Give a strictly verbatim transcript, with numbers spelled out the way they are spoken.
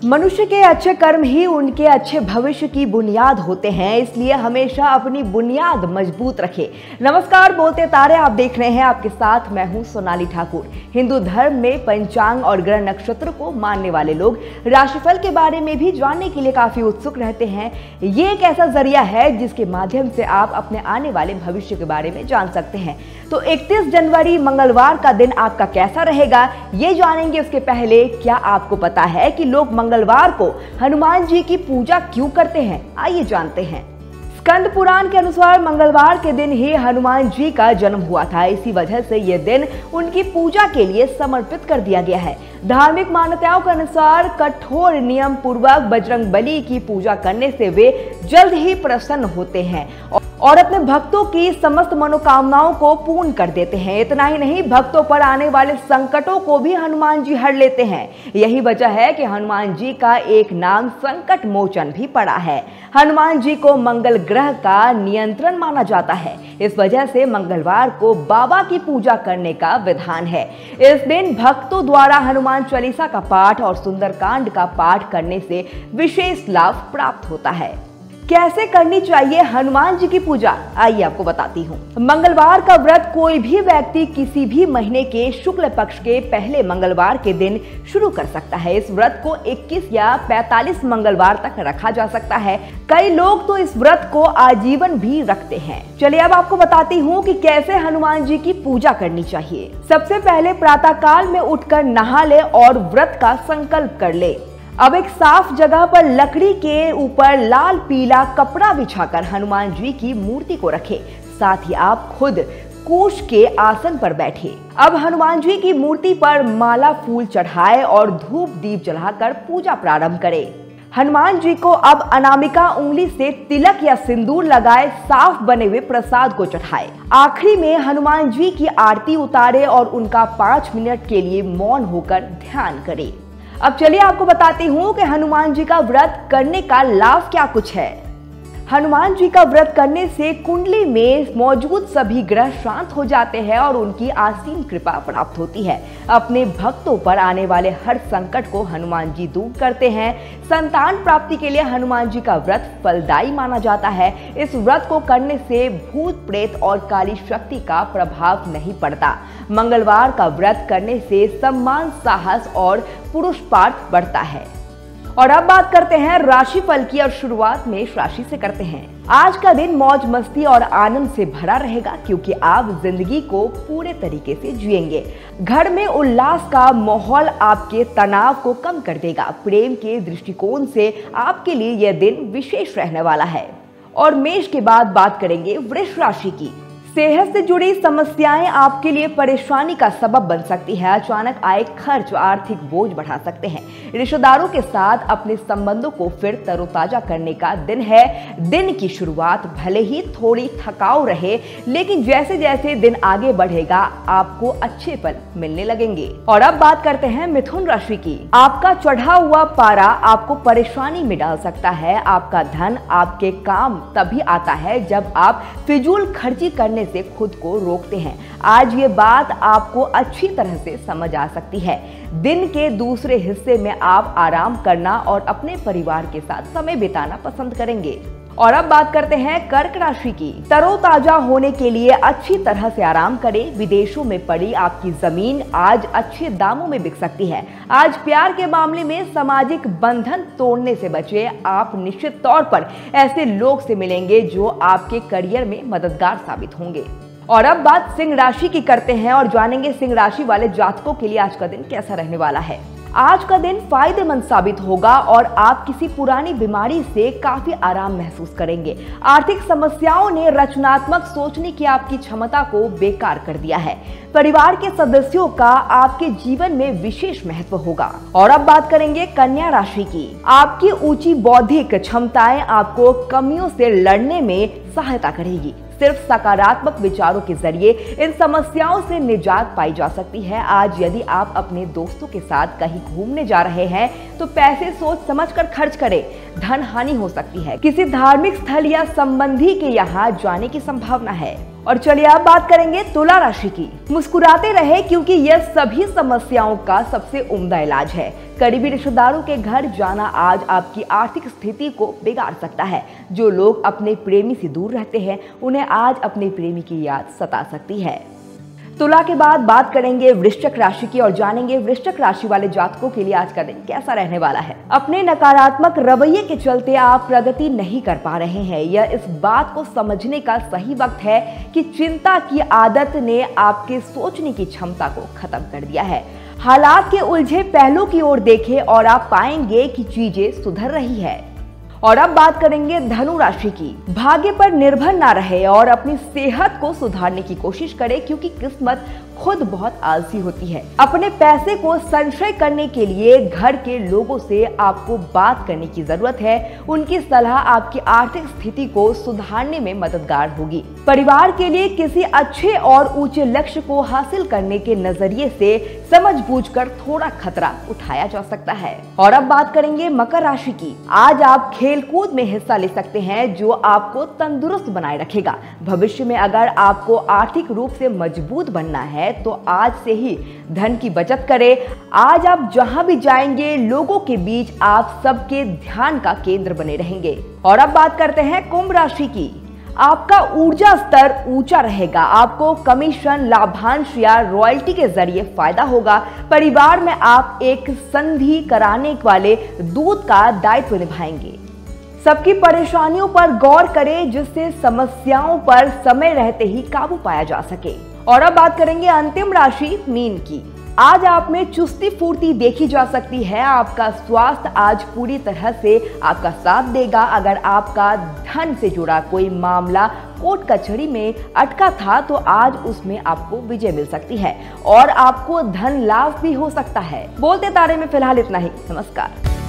मनुष्य के अच्छे कर्म ही उनके अच्छे भविष्य की बुनियाद होते हैं, इसलिए हमेशा अपनी बुनियाद मजबूत रखें। नमस्कार, बोलते तारे आप देख रहे हैं, आपके साथ मैं हूं सोनाली ठाकुर। हिंदू धर्म में पंचांग और ग्रह नक्षत्र को मानने वाले लोग राशिफल के बारे में भी जानने के लिए काफी उत्सुक रहते हैं। ये एक ऐसा जरिया है जिसके माध्यम से आप अपने आने वाले भविष्य के बारे में जान सकते हैं। तो इकतीस जनवरी मंगलवार का दिन आपका कैसा रहेगा, ये जानेंगे। उसके पहले क्या आपको पता है कि लोग मंगलवार को हनुमान जी की पूजा क्यों करते हैं? आइए जानते हैं। स्कंद पुराण के अनुसार मंगलवार के दिन ही हनुमान जी का जन्म हुआ था, इसी वजह से यह दिन उनकी पूजा के लिए समर्पित कर दिया गया है। धार्मिक मान्यताओं के अनुसार कठोर नियम पूर्वक बजरंगबली की पूजा करने से वे जल्द ही प्रसन्न होते हैं और अपने भक्तों की समस्त मनोकामनाओं को पूर्ण कर देते हैं। इतना ही नहीं, भक्तों पर आने वाले संकटों को भी हनुमान जी हर लेते हैं। यही वजह है कि हनुमान जी का एक नाम संकट मोचन भी पड़ा है। हनुमान जी को मंगल ग्रह का नियंत्रण माना जाता है, इस वजह से मंगलवार को बाबा की पूजा करने का विधान है। इस दिन भक्तों द्वारा हनुमान चालीसा का पाठ और सुंदरकांड का पाठ करने से विशेष लाभ प्राप्त होता है। कैसे करनी चाहिए हनुमान जी की पूजा, आइए आपको बताती हूँ। मंगलवार का व्रत कोई भी व्यक्ति किसी भी महीने के शुक्ल पक्ष के पहले मंगलवार के दिन शुरू कर सकता है। इस व्रत को इक्कीस या पैंतालीस मंगलवार तक रखा जा सकता है। कई लोग तो इस व्रत को आजीवन भी रखते हैं। चलिए अब आपको बताती हूँ कि कैसे हनुमान जी की पूजा करनी चाहिए। सबसे पहले प्रातः काल में उठकर नहा ले और व्रत का संकल्प कर ले। अब एक साफ जगह पर लकड़ी के ऊपर लाल पीला कपड़ा बिछाकर हनुमान जी की मूर्ति को रखें। साथ ही आप खुद कुश के आसन पर बैठे। अब हनुमान जी की मूर्ति पर माला फूल चढ़ाए और धूप दीप जलाकर पूजा प्रारंभ करें। हनुमान जी को अब अनामिका उंगली से तिलक या सिंदूर लगाए साफ बने हुए प्रसाद को चढ़ाए। आखिरी में हनुमान जी की आरती उतारे और उनका पाँच मिनट के लिए मौन होकर ध्यान करें। अब चलिए आपको बताती हूँ कि हनुमान जी का व्रत करने का लाभ क्या कुछ है। हनुमान जी का व्रत करने से कुंडली में मौजूद सभी ग्रह शांत हो जाते हैं और उनकी असीम कृपा प्राप्त होती है। अपने भक्तों पर आने वाले हर संकट को हनुमान जी दूर करते हैं। संतान प्राप्ति के लिए हनुमान जी का व्रत फलदायी माना जाता है। इस व्रत को करने से भूत प्रेत और काली शक्ति का प्रभाव नहीं पड़ता। मंगलवार का व्रत करने से सम्मान, साहस और पुरुषार्थ बढ़ता है। और अब बात करते हैं राशिफल की और शुरुआत मेष राशि से करते हैं। आज का दिन मौज मस्ती और आनंद से भरा रहेगा क्योंकि आप जिंदगी को पूरे तरीके से जिएंगे। घर में उल्लास का माहौल आपके तनाव को कम कर देगा। प्रेम के दृष्टिकोण से आपके लिए यह दिन विशेष रहने वाला है। और मेष के बाद बात करेंगे वृष राशि की। सेहत से जुड़ी समस्याएं आपके लिए परेशानी का सबब बन सकती है। अचानक आए खर्च आर्थिक बोझ बढ़ा सकते हैं। रिश्तेदारों के साथ अपने संबंधों को फिर तरोताजा करने का दिन है। दिन की शुरुआत भले ही थोड़ी थकाऊ रहे, लेकिन जैसे जैसे दिन आगे बढ़ेगा आपको अच्छे फल मिलने लगेंगे। और अब बात करते हैं मिथुन राशि की। आपका चढ़ा हुआ पारा आपको परेशानी में डाल सकता है। आपका धन आपके काम तभी आता है जब आप फिजूल खर्ची करने से खुद को रोकते हैं। आज ये बात आपको अच्छी तरह से समझ आ सकती है। दिन के दूसरे हिस्से में आप आराम करना और अपने परिवार के साथ समय बिताना पसंद करेंगे। और अब बात करते हैं कर्क राशि की। तरोताजा होने के लिए अच्छी तरह से आराम करें। विदेशों में पड़ी आपकी जमीन आज अच्छे दामों में बिक सकती है। आज प्यार के मामले में सामाजिक बंधन तोड़ने से बचे। आप निश्चित तौर पर ऐसे लोग से मिलेंगे जो आपके करियर में मददगार साबित होंगे। और अब बात सिंह राशि की करते हैं और जानेंगे सिंह राशि वाले जातकों के लिए आज का दिन कैसा रहने वाला है। आज का दिन फायदेमंद साबित होगा और आप किसी पुरानी बीमारी से काफी आराम महसूस करेंगे। आर्थिक समस्याओं ने रचनात्मक सोचने की आपकी क्षमता को बेकार कर दिया है। परिवार के सदस्यों का आपके जीवन में विशेष महत्व होगा। और अब बात करेंगे कन्या राशि की। आपकी ऊंची बौद्धिक क्षमताएं आपको कमियों से लड़ने में सहायता करेगी। सिर्फ सकारात्मक विचारों के जरिए इन समस्याओं से निजात पाई जा सकती है। आज यदि आप अपने दोस्तों के साथ कहीं घूमने जा रहे हैं तो पैसे सोच समझकर खर्च करें, धन हानि हो सकती है। किसी धार्मिक स्थल या संबंधी के यहाँ जाने की संभावना है। और चलिए अब बात करेंगे तुला राशि की। मुस्कुराते रहे क्योंकि यह सभी समस्याओं का सबसे उम्दा इलाज है। करीबी रिश्तेदारों के घर जाना आज आपकी आर्थिक स्थिति को बिगाड़ सकता है। जो लोग अपने प्रेमी से दूर रहते हैं उन्हें आज अपने प्रेमी की याद सता सकती है। तुला के बाद बात करेंगे वृश्चिक राशि की और जानेंगे वृश्चिक राशि वाले जातकों के लिए आज का दिन कैसा रहने वाला है। अपने नकारात्मक रवैये के चलते आप प्रगति नहीं कर पा रहे हैं। यह इस बात को समझने का सही वक्त है कि चिंता की आदत ने आपके सोचने की क्षमता को खत्म कर दिया है। हालात के उलझे पहलू की ओर देखें और आप पाएंगे कि चीजें सुधर रही है। और अब बात करेंगे धनु राशि की। भाग्य पर निर्भर ना रहे और अपनी सेहत को सुधारने की कोशिश करें क्योंकि किस्मत खुद बहुत आलसी होती है। अपने पैसे को संचय करने के लिए घर के लोगों से आपको बात करने की जरूरत है। उनकी सलाह आपकी आर्थिक स्थिति को सुधारने में मददगार होगी। परिवार के लिए किसी अच्छे और ऊंचे लक्ष्य को हासिल करने के नजरिए से समझ बूझकर थोड़ा खतरा उठाया जा सकता है। और अब बात करेंगे मकर राशि की। आज आप खेलकूद में हिस्सा ले सकते हैं जो आपको तंदुरुस्त बनाए रखेगा। भविष्य में अगर आपको आर्थिक रूप से मजबूत बनना है तो आज से ही धन की बचत करें। आज आप जहां भी जाएंगे लोगों के बीच आप सबके ध्यान का केंद्र बने रहेंगे। और अब बात करते हैं कुंभ राशि की। आपका ऊर्जा स्तर ऊंचा रहेगा। आपको कमीशन, लाभांश या रॉयल्टी के जरिए फायदा होगा। परिवार में आप एक संधि कराने वाले दूत का दायित्व निभाएंगे। सबकी परेशानियों पर गौर करें जिससे समस्याओं पर समय रहते ही काबू पाया जा सके। और अब बात करेंगे अंतिम राशि मीन की। आज आप में चुस्ती फुर्ती देखी जा सकती है। आपका स्वास्थ्य आज पूरी तरह से आपका साथ देगा। अगर आपका धन से जुड़ा कोई मामला कोर्ट कचहरी में अटका था तो आज उसमें आपको विजय मिल सकती है और आपको धन लाभ भी हो सकता है। बोलते तारे में फिलहाल इतना ही। नमस्कार।